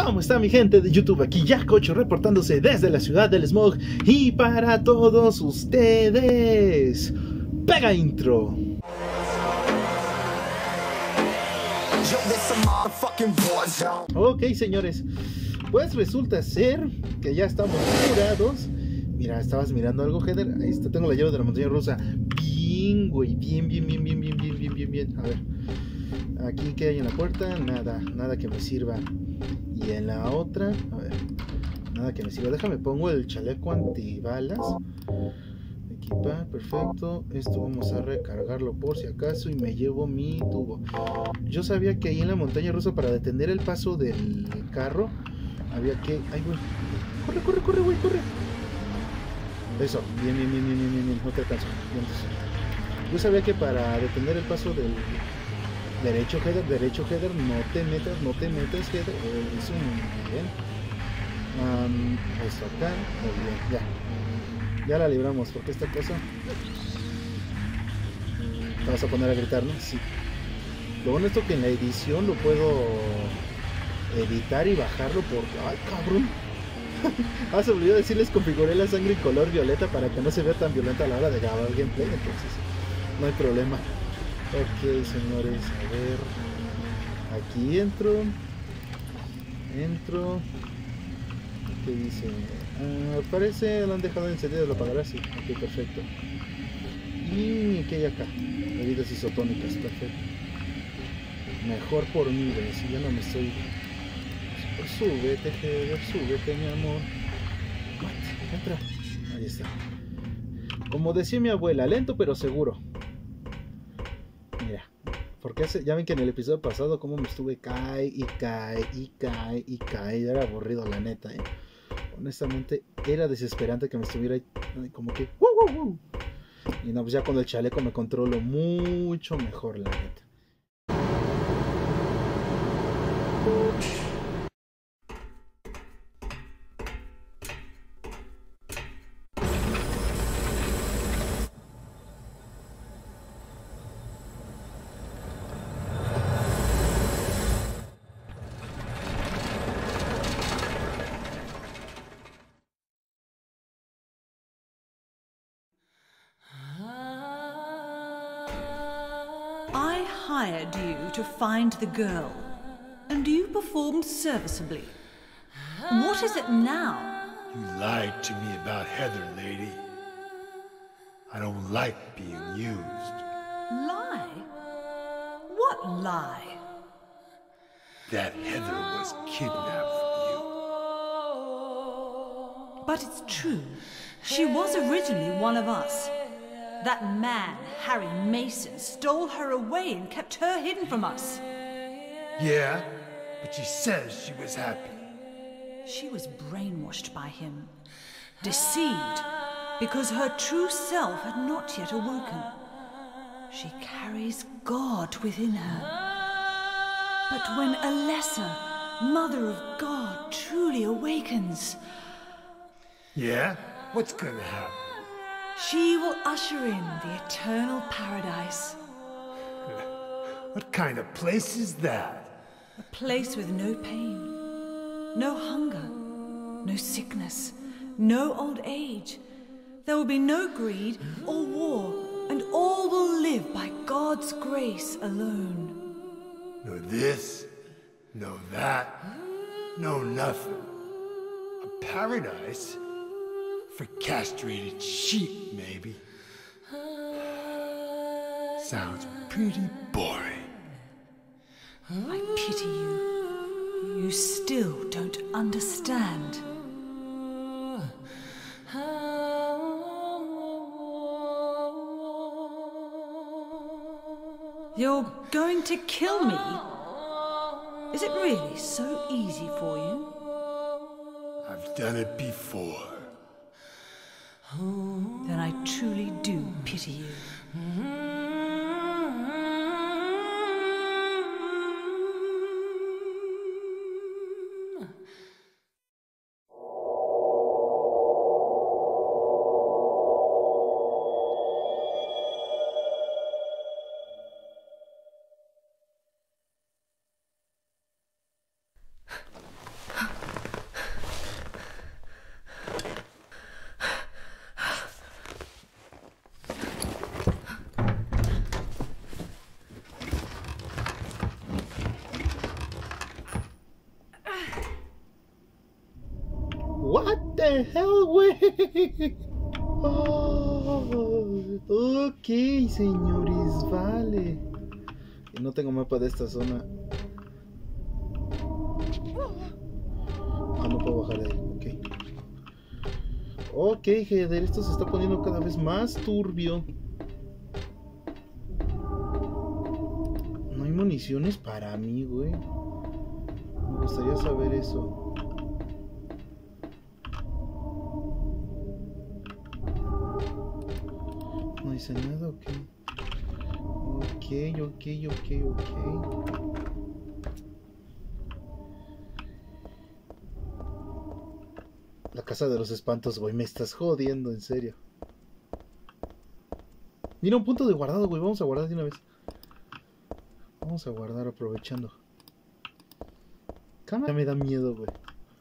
¿Cómo está mi gente de YouTube? Aquí Yacocho reportándose desde la ciudad del smog y para todos ustedes. ¡Pega intro! Ok, señores, pues resulta ser que ya estamos curados. Mira, estabas mirando algo, Heather. Ahí está, tengo la llave de la montaña rusa. Bien, güey, bien. A ver, aquí que hay en la puerta, nada que me sirva. Y en la otra, a ver, nada que me sirva. Déjame pongo el chaleco antibalas. Equipa, perfecto. Esto vamos a recargarlo por si acaso. Y me llevo mi tubo. Yo sabía que ahí en la montaña rusa, para detener el paso del carro, había que... ¡Ay, güey! ¡Corre, güey, corre! Eso, bien. No te alcanzo. Yo sabía que para detener el paso del... Derecho, Heather, no te metas, Heather. Eso muy bien. Esto acá, muy bien, ya la libramos, porque esta cosa... Te vas a poner a gritar, ¿no? Sí. Lo bueno es que en la edición lo puedo editar y bajarlo porque... ¡Ay, cabrón! Se me olvidó decirles, configuré la sangre en color violeta para que no se vea tan violenta a la hora de grabar el gameplay, entonces no hay problema. Ok, señores, a ver... Aquí entro. ¿Qué dice? Parece lo han dejado encendido, lo apagará, sí. Ok, perfecto. ¿Y qué hay acá? Bebidas isotónicas, perfecto. Mejor por mí, ¿ves? Si ya no me estoy... Súbete, Heather, súbete, mi amor. Entra. Ahí está. Como decía mi abuela, lento pero seguro. Mira. Porque ya ven que en el episodio pasado como me estuve cae. Era aburrido, la neta, honestamente era desesperante que me estuviera como que ¡wow! Y no, pues ya con el chaleco me controlo mucho mejor, la neta. I hired you to find the girl, and you performed serviceably. What is it now? You lied to me about Heather, lady. I don't like being used. Lie? What lie? That Heather was kidnapped from you. But it's true. She was originally one of us. That man, Harry Mason, stole her away and kept her hidden from us. Yeah, but she says she was happy. She was brainwashed by him, deceived, because her true self had not yet awoken. She carries God within her. But when a lesser Mother of God truly awakens... Yeah? What's gonna happen? She will usher in the eternal paradise. What kind of place is that? A place with no pain, no hunger, no sickness, no old age. There will be no greed or war, and all will live by God's grace alone. No this, no that, no nothing. A paradise? For castrated sheep, maybe. Sounds pretty boring. I pity you. You still don't understand. You're going to kill me? Is it really so easy for you? I've done it before. Then I truly do pity you. What the hell, güey. Oh, ok, señores, vale. Y no tengo mapa de esta zona. Ah, no puedo bajar de ahí, ok. Ok, Heather, esto se está poniendo cada vez más turbio. No hay municiones para mí, güey. Me gustaría saber eso. No dice nada, ok. Ok. La casa de los espantos, güey. Me estás jodiendo, en serio. Mira, un punto de guardado, güey. Vamos a guardar de una vez. Vamos a guardar aprovechando. Cámara me da miedo, güey.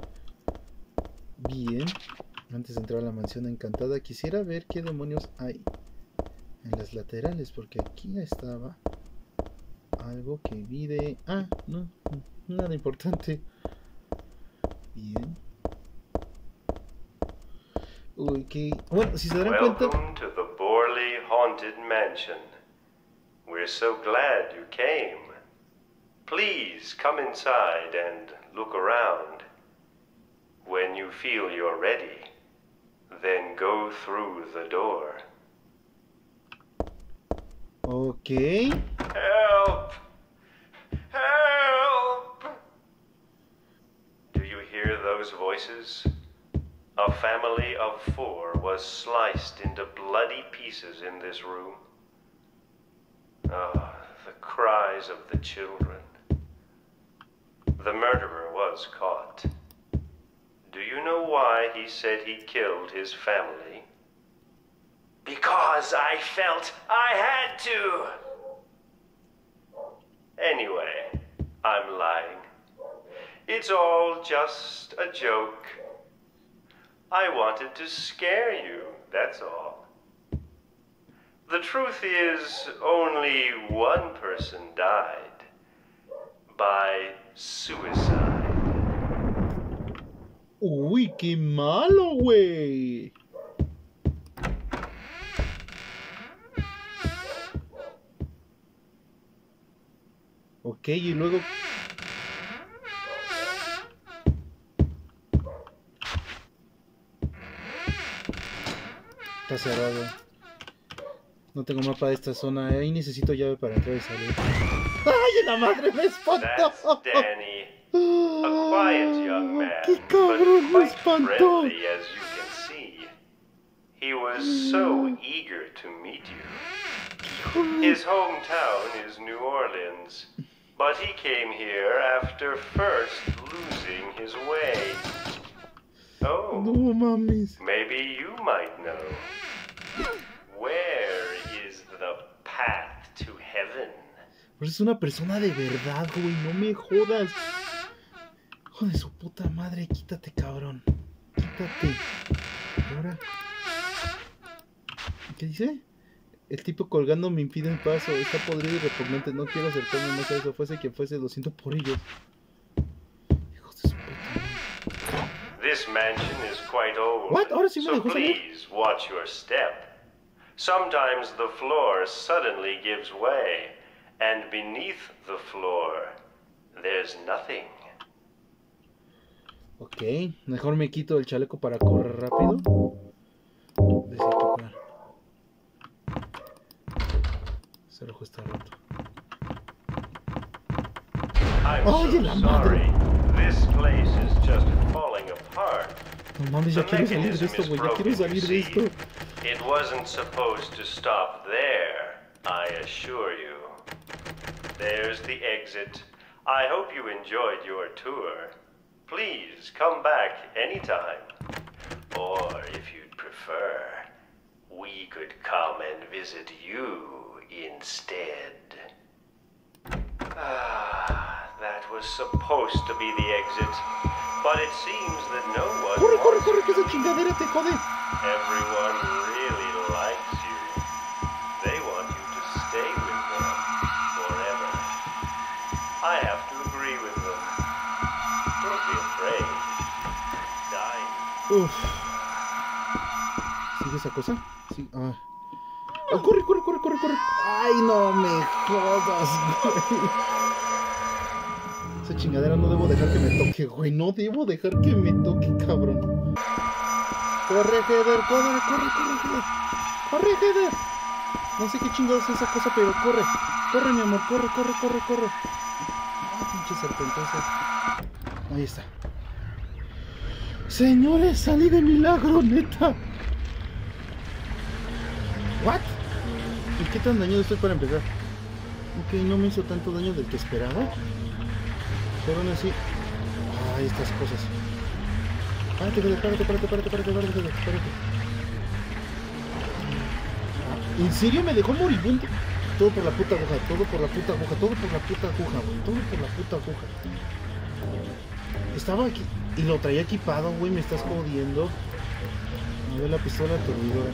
Bien. Antes de entrar a la mansión encantada, quisiera ver qué demonios hay en las laterales, porque aquí estaba algo que vi de... Ah, no, nada importante. Bien. Uy, que... Bueno, si se darán cuenta... Welcome to the Borley Haunted Mansion. We're so glad you came. Please come inside and look around. When you feel you're ready, then go through the door. Okay. Help! Help! Do you hear those voices? A family of 4 was sliced into bloody pieces in this room. Ah, the cries of the children. The murderer was caught. Do you know why he said he killed his family? Because I felt I had to! Anyway, I'm lying. It's all just a joke. I wanted to scare you, that's all. The truth is, only one person died. By suicide. Uy, qué malo, güey. Ok, y luego... Está cerrado. No tengo mapa de esta zona. Ahí necesito llave para entrar y salir. ¡Ay, la madre me espantó! That's Danny. A quiet young man, ¡Qué cabrón, me but quite espantó! friendly, as you can see. He was so eager to meet you. His hometown is New Orleans, but he came here after first losing his way. Oh, No mames. maybe you might know. Where is the path to heaven? Pero es una persona de verdad, güey. No me jodas. Hijo de su puta madre. Quítate, cabrón. Quítate. ¿Y ahora? ¿Qué dice? El tipo colgando me impide el paso. Está podrido y repugnante. No quiero acercarme más a eso. Fuese quien fuese, lo siento por ellos. Hijos de su puta madre. This mansion is quite old, What? Ahora sí me so dejó salir. please watch your step. Sometimes the floor suddenly gives way, and beneath the floor, there's nothing. Ok, mejor me quito el chaleco para correr rápido. Desequipar. Ese reloj está roto. I'm Oye, so la madre. sorry. This place is just falling apart. No mames, ya The quiero salir de mechanism esto, is güey. Ya quiero broken, you salir de see. esto. It wasn't supposed to stop there, I assure you. There's the exit. I hope you enjoyed your tour. Please come back anytime. Or if you'd prefer, we could come and visit you instead. Ah, that was supposed to be the exit, but it seems that no one Corre, corre, wants corre, que you. esa chingadera te jode. Everyone really likes you. They want you to stay with them forever. I have to agree with them. Don't be afraid. Dying Uf. ¿Sigue esa cosa? Sí. Ah. Oh, corre, corre, corre, corre, corre. Ay, no me jodas, güey. Esa chingadera no debo dejar que me toque, güey. No debo dejar que me toque, cabrón. Corre, Heather, corre, corre, corre, Heather. Corre, Heather. No sé qué chingados es esa cosa, pero corre. Corre, mi amor, corre, corre, corre, corre. Ay, pinche serpentosa. Ahí está. Señores, salí de milagro, neta. ¿What? ¿Y qué tan dañado estoy para empezar? Ok, no me hizo tanto daño del que esperaba. Pero aún así... Ay, estas cosas. Párate, párate, párate, párate, párate, párate, párate. ¿En serio me dejó moribundo? Todo por la puta aguja, todo por la puta aguja, todo por la puta aguja, güey. Todo por la puta aguja. Estaba aquí y lo traía equipado, güey. Me estás jodiendo. A ver la pistola aturdidora.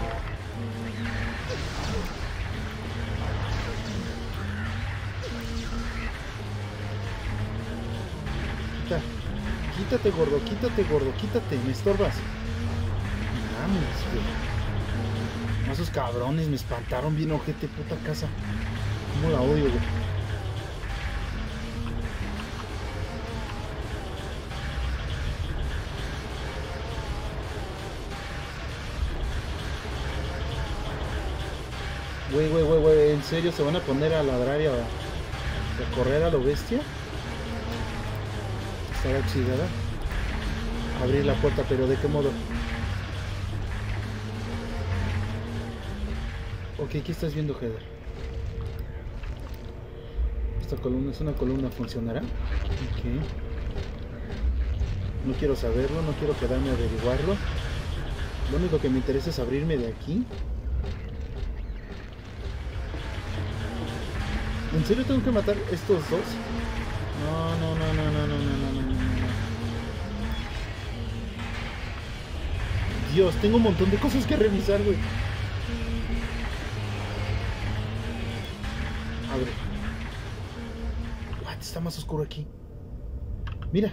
Quítate, gordo, quítate, gordo, quítate, me estorbas. Mames, güey. Esos cabrones me espantaron bien, ojete, puta casa. Cómo la odio, güey. Güey, ¿en serio se van a poner a ladrar y a correr a lo bestia? Estará oxidada. Abrir la puerta, pero ¿de qué modo? Ok, ¿qué estás viendo, Heather? Esta columna es una columna, ¿funcionará? Ok. No quiero saberlo, no quiero quedarme a averiguarlo. Lo único que me interesa es abrirme de aquí. ¿En serio tengo que matar estos dos? No. Dios, tengo un montón de cosas que revisar, güey. Abre. What? Está más oscuro aquí. Mira.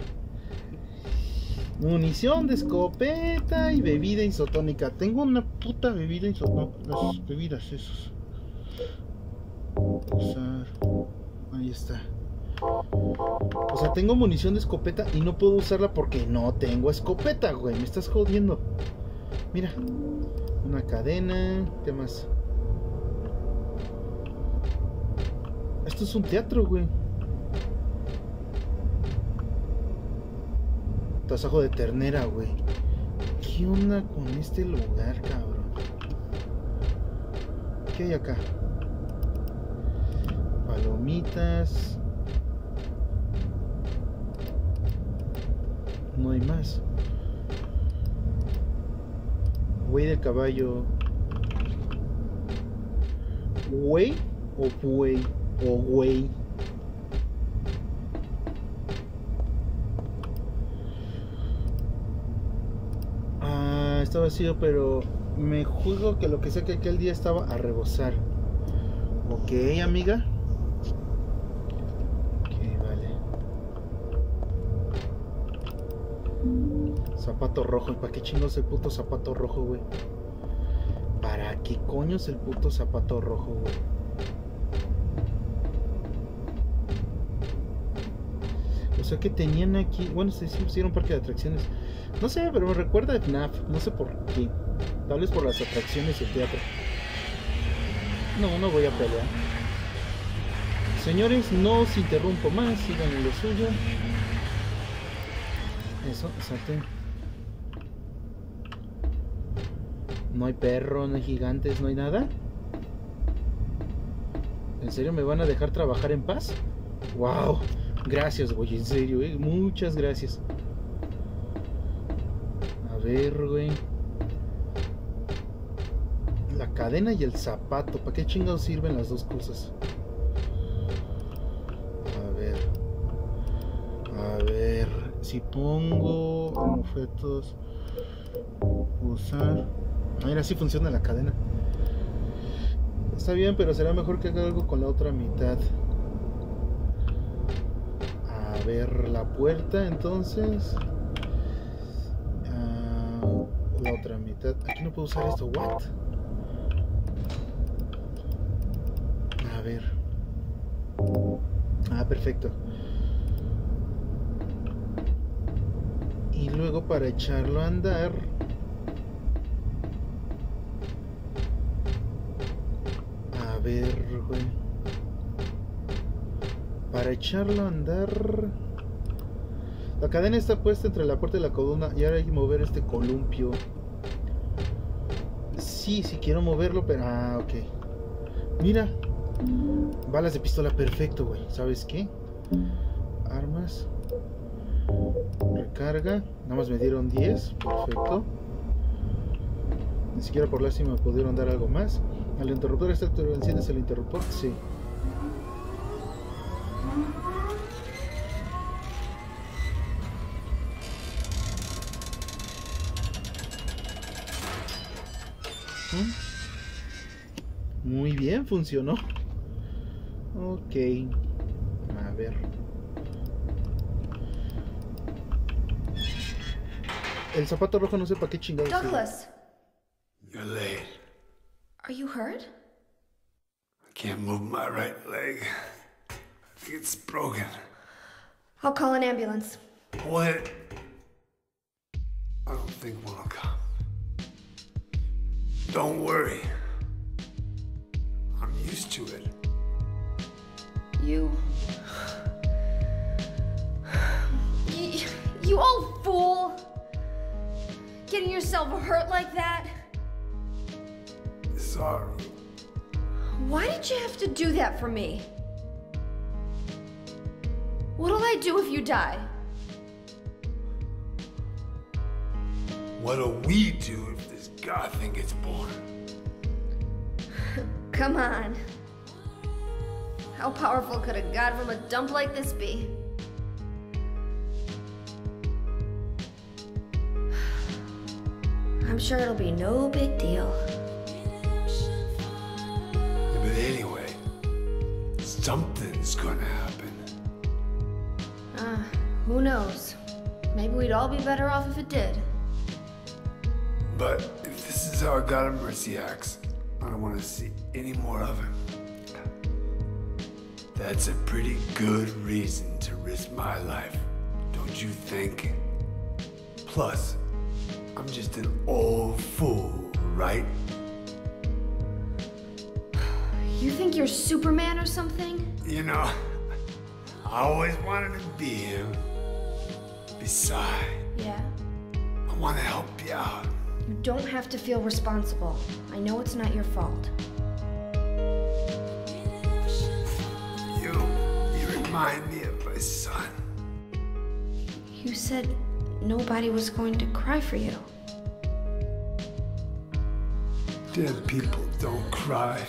Munición de escopeta y bebida isotónica. Tengo una puta bebida isotónica. Las bebidas esos. Usar. Ahí está. O sea, tengo munición de escopeta y no puedo usarla porque no tengo escopeta, güey. Me estás jodiendo. Mira. Una cadena. ¿Qué más? Esto es un teatro, güey. Tasajo de ternera, güey. ¿Qué onda con este lugar, cabrón? ¿Qué hay acá? Palomitas. No hay más. Güey del caballo. ¿Güey o buey? O güey. Está vacío, pero me juzgo que lo que sé que aquel día estaba a rebosar. Ok, amiga. Ok, vale. Zapato rojo. ¿Para qué chingos el puto zapato rojo, güey? ¿Para qué coño es el puto zapato rojo, güey? O sea que tenían aquí... Bueno, sí pusieron parque de atracciones. No sé, pero me recuerda a FNAF. No sé por qué. Tal vez por las atracciones y el teatro. No voy a pelear. Señores, no os interrumpo más. Sigan en lo suyo. Eso, exacto. No hay perro, no hay gigantes, no hay nada. ¿En serio me van a dejar trabajar en paz? ¡Wow! Gracias, güey, en serio, muchas gracias. A ver, güey. La cadena y el zapato. ¿Para qué chingados sirven las dos cosas? A ver. Si pongo objetos. Usar. Mira, así funciona la cadena. Está bien, pero será mejor que haga algo con la otra mitad. A ver, la puerta entonces. la otra mitad. Aquí no puedo usar esto. What? A ver. Ah, perfecto. Y luego para echarlo a andar, a ver, güey. Para echarlo a andar, la cadena está puesta entre la puerta y la columna. Y ahora hay que mover este columpio. Sí, sí quiero moverlo, pero... Ah, ok. Mira. Balas de pistola, perfecto, güey. ¿Sabes qué? Armas. Recarga. Nada más me dieron 10. Perfecto. Ni siquiera por lástima pudieron dar algo más. El interruptor está activo. ¿Enciendes el interruptor? Sí. Muy bien, funcionó. Ok. A ver. El zapato rojo no sé para qué chingados. Douglas! You're late. Are you hurt? I can't move my right leg. I think it's broken. I'll call an ambulance. What? I don't think one will come. Don't worry. I'm used to it. You old fool! Getting yourself hurt like that? Sorry. Why did you have to do that for me? What'll I do if you die? What'll we do if this god thing gets born? Come on. How powerful could a god from a dump like this be? I'm sure it'll be no big deal. Yeah, but anyway, something's gonna happen. Who knows? Maybe we'd all be better off if it did. But if this is how a god of mercy acts, I don't want to see any more of him. That's a pretty good reason to risk my life, don't you think? Plus, I'm just an old fool, right? You think you're Superman or something? You know, I always wanted to be him. Besides, Yeah. I want to help you out. You don't have to feel responsible. I know it's not your fault. You remind me of my son. You said nobody was going to cry for you. Dead people don't cry.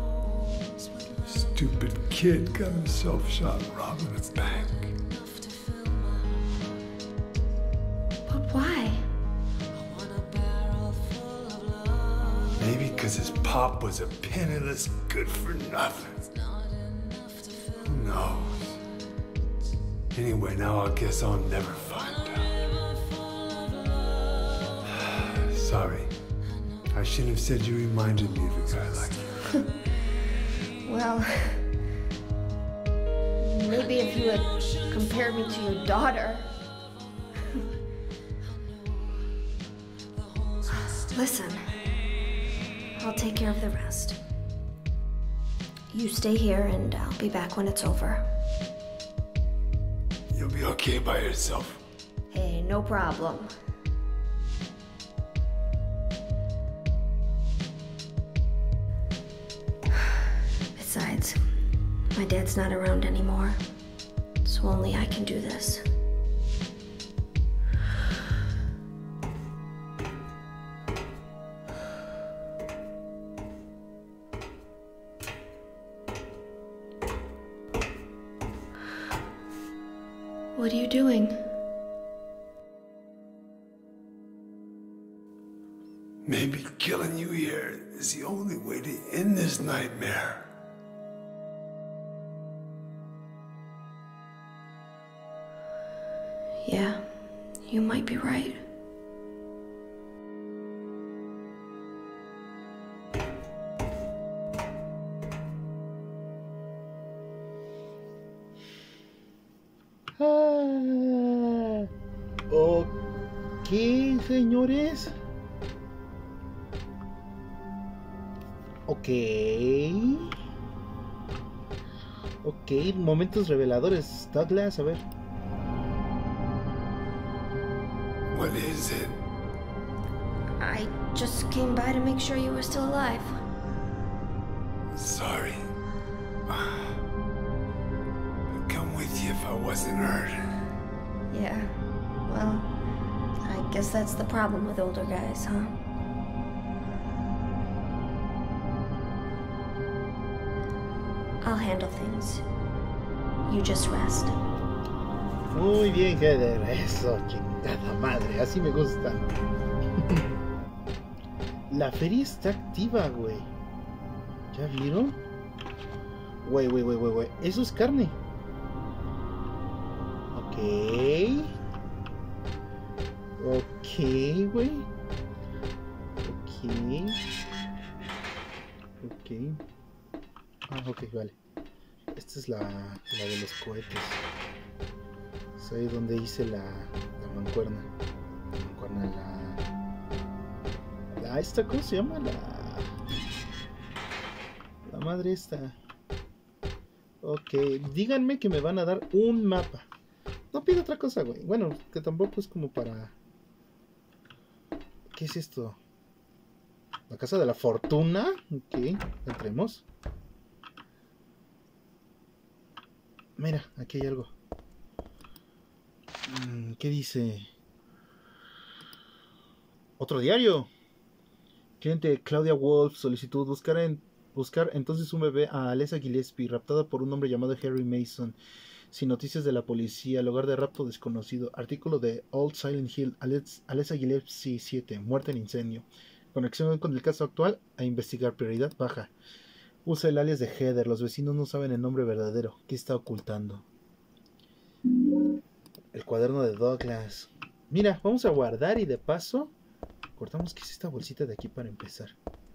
Stupid kid got himself shot robbing a bank. But why? Maybe because his pop was a penniless good-for-nothing. Who knows? Anyway, now I guess I'll never find out. Sorry. I shouldn't have said you reminded me of a guy like you. Well, maybe if you had compared me to your daughter. Listen, I'll take care of the rest. You stay here and I'll be back when it's over. You'll be okay by yourself. Hey, no problem. Besides, my dad's not around anymore, so only I can do this. What are you doing? Maybe killing you here is the only way to end this nightmare. Yeah, you might be right. Ok, señores. Ok. Ok, momentos reveladores. Douglas, a ver. What is it? I just came by to make sure you were still alive. Sorry. I'd come with you if I wasn't hurt. Yeah, well, I guess that's the problem with older guys, huh? I'll handle things. You just rest. Muy bien, Heather. Eso, chingada madre. Así me gusta. La feria está activa, güey. ¿Ya vieron? Güey. Eso es carne. Ok, güey. Ok. Ah, ok, vale. Esta es la de los cohetes. Es ahí donde hice la mancuerna. Esta, ¿cómo se llama? La madre esta. Ok, díganme que me van a dar un mapa. No pido otra cosa, güey. Bueno, que tampoco es como para... ¿Qué es esto? La casa de la fortuna. Ok, entremos. Mira, aquí hay algo. ¿Qué dice? Otro diario. Cliente Claudia Wolf, solicitud buscar entonces un bebé a Alessa Gillespie, raptada por un hombre llamado Harry Mason. Sin noticias de la policía, lugar de rapto desconocido. Artículo de Old Silent Hill, Alessa Gillespie 7, muerte en incendio. Conexión con el caso actual, a investigar, prioridad baja. Usa el alias de Heather, los vecinos no saben el nombre verdadero. ¿Qué está ocultando? El cuaderno de Douglas. Mira, vamos a guardar y de paso cortamos. ¿Qué es esta bolsita de aquí para empezar?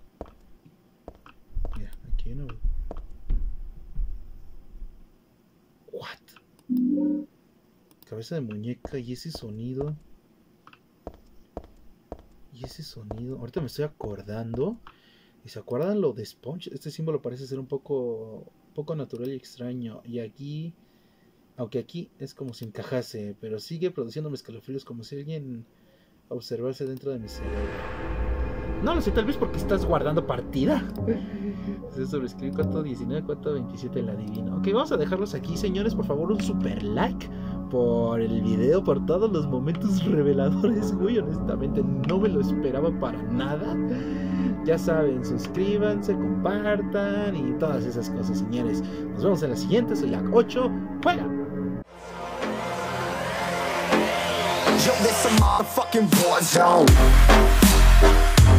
Mira, aquí no. What? Cabeza de muñeca y ese sonido. Ahorita me estoy acordando. ¿Y se acuerdan lo de Sponge? Este símbolo parece ser un poco natural y extraño. Y aquí, aunque aquí es como si encajase, pero sigue produciéndome escalofríos como si alguien observase dentro de mi cerebro. No lo sé, tal vez porque estás guardando partida. Se sobrescribe 419, 427 la adivino. Ok, vamos a dejarlos aquí, señores. Por favor, un super like por el video, por todos los momentos reveladores. Güey, honestamente no me lo esperaba para nada. Ya saben, suscríbanse, compartan y todas esas cosas, señores. Nos vemos en la siguiente. Soy Jack 8. ¡Juega! Yo, this a motherfucking war zone.